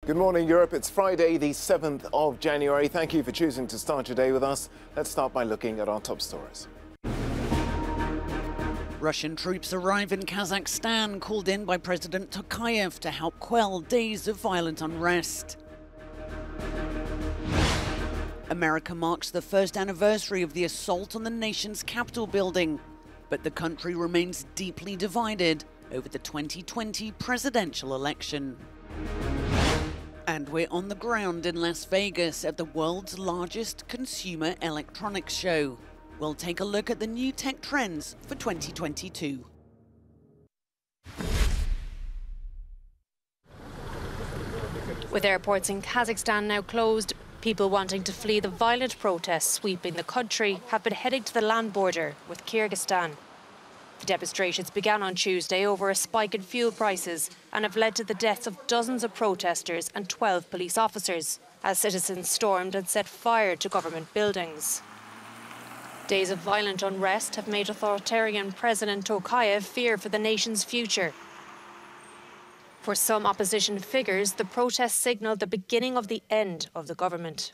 Good morning, Europe. It's Friday, the 7th of January. Thank you for choosing to start your day with us. Let's start by looking at our top stories. Russian troops arrive in Kazakhstan, called in by President Tokayev to help quell days of violent unrest. America marks the first anniversary of the assault on the nation's Capitol building, but the country remains deeply divided over the 2020 presidential election. And we're on the ground in Las Vegas at the world's largest consumer electronics show. We'll take a look at the new tech trends for 2022. With airports in Kazakhstan now closed, people wanting to flee the violent protests sweeping the country have been heading to the land border with Kyrgyzstan. The demonstrations began on Tuesday over a spike in fuel prices and have led to the deaths of dozens of protesters and 12 police officers, as citizens stormed and set fire to government buildings. Days of violent unrest have made authoritarian President Tokayev fear for the nation's future. For some opposition figures, the protests signalled the beginning of the end of the government.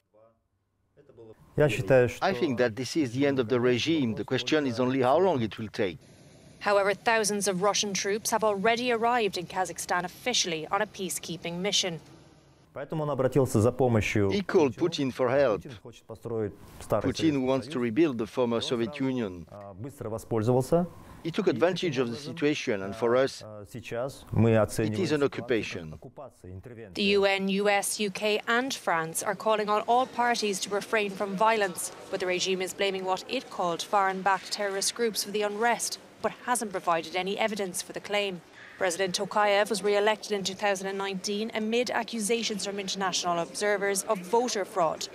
I think that this is the end of the regime. The question is only how long it will take. However, thousands of Russian troops have already arrived in Kazakhstan officially on a peacekeeping mission. He called Putin for help. Putin, who wants to rebuild the former Soviet Union. He took advantage of the situation, and for us, it is an occupation. The UN, US, UK and France are calling on all parties to refrain from violence, but the regime is blaming what it called foreign-backed terrorist groups for the unrest, but hasn't provided any evidence for the claim. President Tokayev was re-elected in 2019 amid accusations from international observers of voter fraud.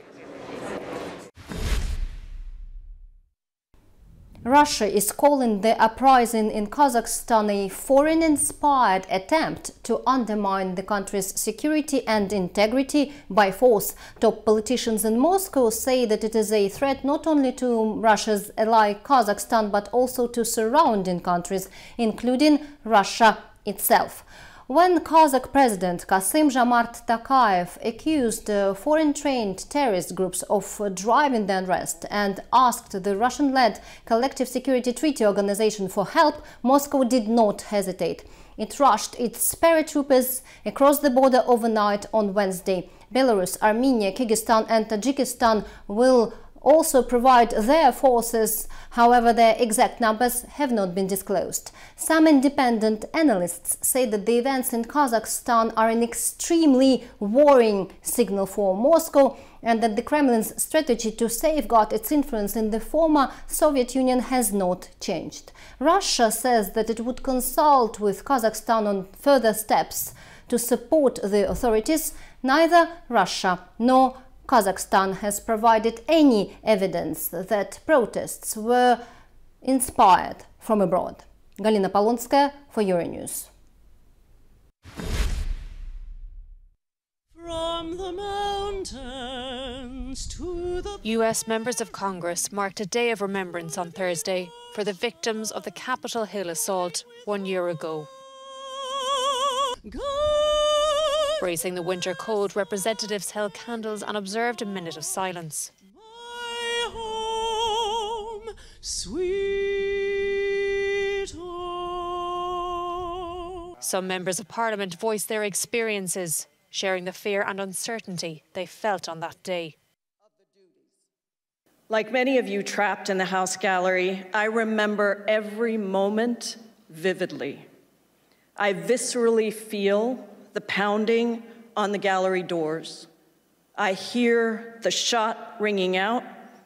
Russia is calling the uprising in Kazakhstan a foreign-inspired attempt to undermine the country's security and integrity by force. Top politicians in Moscow say that it is a threat not only to Russia's ally Kazakhstan, but also to surrounding countries, including Russia itself. When Kazakh President Kassym-Jomart Tokayev accused foreign-trained terrorist groups of driving the unrest and asked the Russian-led Collective Security Treaty Organization for help, Moscow did not hesitate. It rushed its paratroopers across the border overnight on Wednesday. Belarus, Armenia, Kyrgyzstan and Tajikistan will also provide their forces, however their exact numbers have not been disclosed. Some independent analysts say that the events in Kazakhstan are an extremely worrying signal for Moscow and that the Kremlin's strategy to safeguard its influence in the former Soviet Union has not changed. Russia says that it would consult with Kazakhstan on further steps to support the authorities. Neither Russia nor Kazakhstan has provided any evidence that protests were inspired from abroad. Galina Polonskaya for Euronews. From the mountains to the... US members of Congress marked a day of remembrance on Thursday for the victims of the Capitol Hill assault 1 year ago. Bracing the winter cold, representatives held candles and observed a minute of silence. My home, sweet home. Some members of Parliament voiced their experiences, sharing the fear and uncertainty they felt on that day. Like many of you trapped in the House gallery, I remember every moment vividly. I viscerally feel the pounding on the gallery doors. I hear the shot ringing out.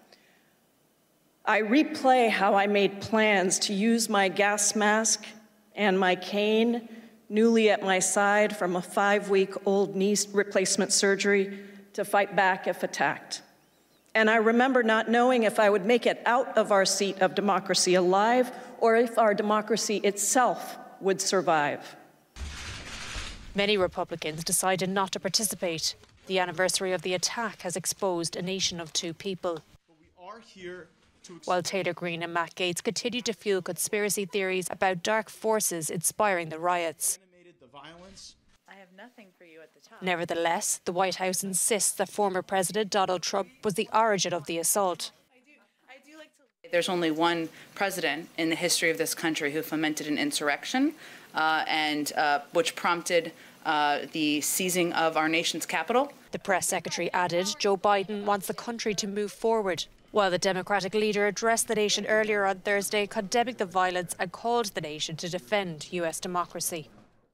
I replay how I made plans to use my gas mask and my cane, newly at my side from a 5-week-old knee replacement surgery, to fight back if attacked. And I remember not knowing if I would make it out of our seat of democracy alive or if our democracy itself would survive. Many Republicans decided not to participate. The anniversary of the attack has exposed a nation of two people. While Taylor Greene and Matt Gaetz continue to fuel conspiracy theories about dark forces inspiring the riots. Nevertheless, the White House insists that former President Donald Trump was the origin of the assault. There's only one president in the history of this country who fomented an insurrection which prompted the seizing of our nation's capital. The press secretary added Joe Biden wants the country to move forward, while the Democratic leader addressed the nation earlier on Thursday, condemning the violence and called the nation to defend US democracy.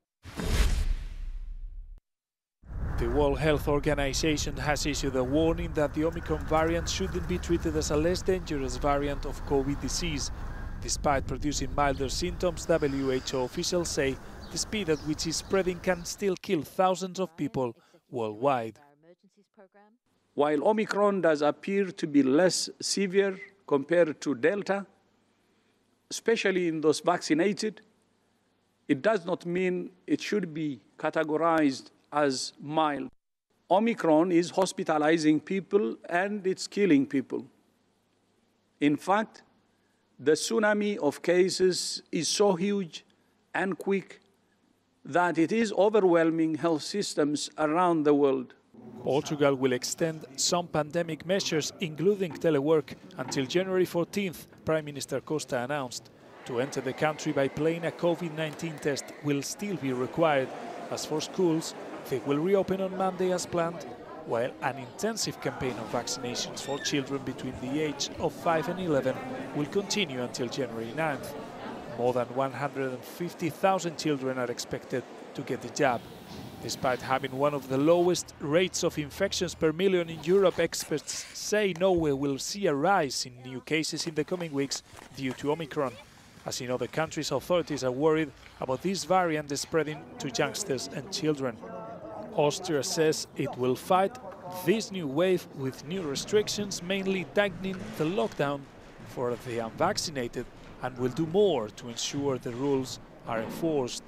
The World Health Organization has issued a warning that the Omicron variant shouldn't be treated as a less dangerous variant of COVID disease. Despite producing milder symptoms, WHO officials say the speed at which it's spreading can still kill thousands of people worldwide. While Omicron does appear to be less severe compared to Delta, especially in those vaccinated, it does not mean it should be categorized as mild. Omicron is hospitalizing people and it's killing people. In fact, the tsunami of cases is so huge and quick that it is overwhelming health systems around the world. Portugal will extend some pandemic measures, including telework, until January 14th, Prime Minister Costa announced. To enter the country by plane, a COVID-19 test will still be required. As for schools, they will reopen on Monday as planned, while an intensive campaign of vaccinations for children between the age of 5 and 11 will continue until January 9th. More than 150,000 children are expected to get the jab. Despite having one of the lowest rates of infections per million in Europe, experts say Norway will see a rise in new cases in the coming weeks due to Omicron. As in other countries, authorities are worried about this variant spreading to youngsters and children. Austria says it will fight this new wave with new restrictions, mainly tightening the lockdown for the unvaccinated, and will do more to ensure the rules are enforced.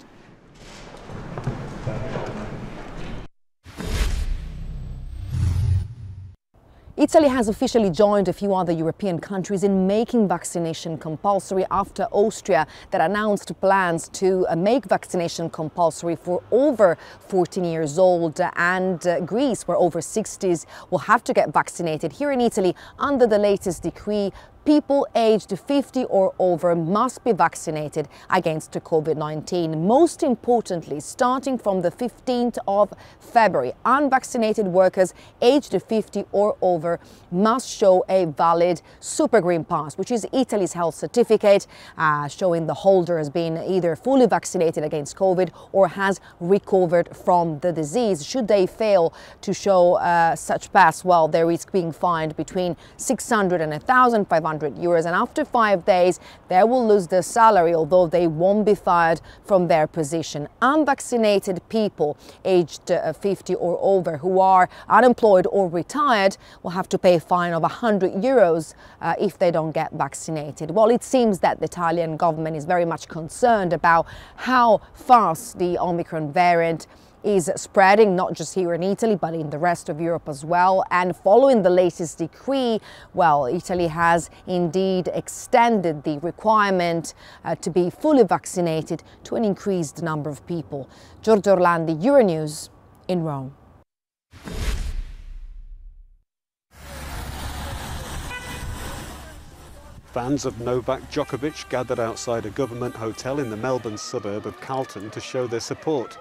Italy has officially joined a few other European countries in making vaccination compulsory after Austria that announced plans to make vaccination compulsory for over 14 years old, and Greece, where over 60s will have to get vaccinated. Here in Italy, under the latest decree, people aged 50 or over must be vaccinated against COVID-19. Most importantly, starting from the 15th of February, unvaccinated workers aged 50 or over must show a valid Super Green Pass, which is Italy's health certificate, showing the holder has been either fully vaccinated against COVID or has recovered from the disease. Should they fail to show such pass, well, they risk being fined between 600 and 1,500 euros, and after 5 days they will lose their salary, although they won't be fired from their position. Unvaccinated people aged 50 or over who are unemployed or retired will have to pay a fine of 100 euros if they don't get vaccinated. Well, it seems that the Italian government is very much concerned about how fast the Omicron variant is spreading, not just here in Italy, but in the rest of Europe as well. And following the latest decree, well, Italy has indeed extended the requirement to be fully vaccinated to an increased number of people. Giorgio Orlandi, Euronews in Rome. Fans of Novak Djokovic gathered outside a government hotel in the Melbourne suburb of Carlton to show their support.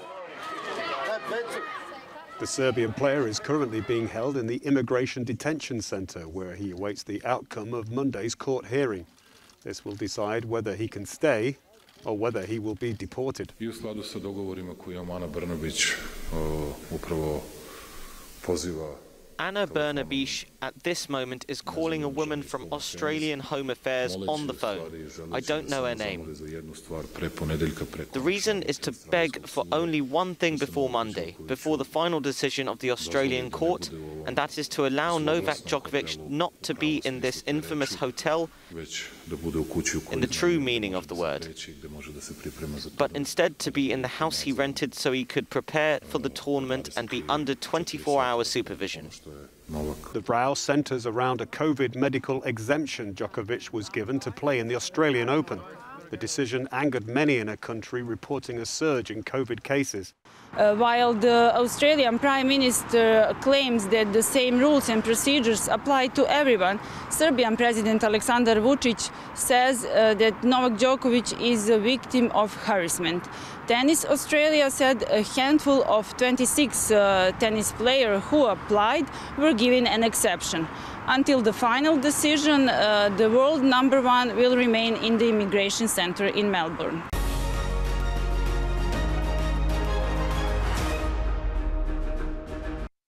The Serbian player is currently being held in the Immigration Detention Centre, where he awaits the outcome of Monday's court hearing. This will decide whether he can stay or whether he will be deported. I u skladu sa dogovorima koje Ana Brnabić upravo poziva. Ana Brnabić at this moment is calling a woman from Australian Home Affairs on the phone. I don't know her name. The reason is to beg for only one thing before Monday, before the final decision of the Australian court, and that is to allow Novak Djokovic not to be in this infamous hotel in the true meaning of the word, but instead to be in the house he rented so he could prepare for the tournament and be under 24-hour supervision. The row centres around a COVID medical exemption Djokovic was given to play in the Australian Open. The decision angered many in her country, reporting a surge in COVID cases. While the Australian Prime Minister claims that the same rules and procedures apply to everyone, Serbian President Aleksandar Vučić says that Novak Djokovic is a victim of harassment. Tennis Australia said a handful of 26 tennis players who applied were given an exception. Until the final decision, the world #1 will remain in the immigration center in Melbourne.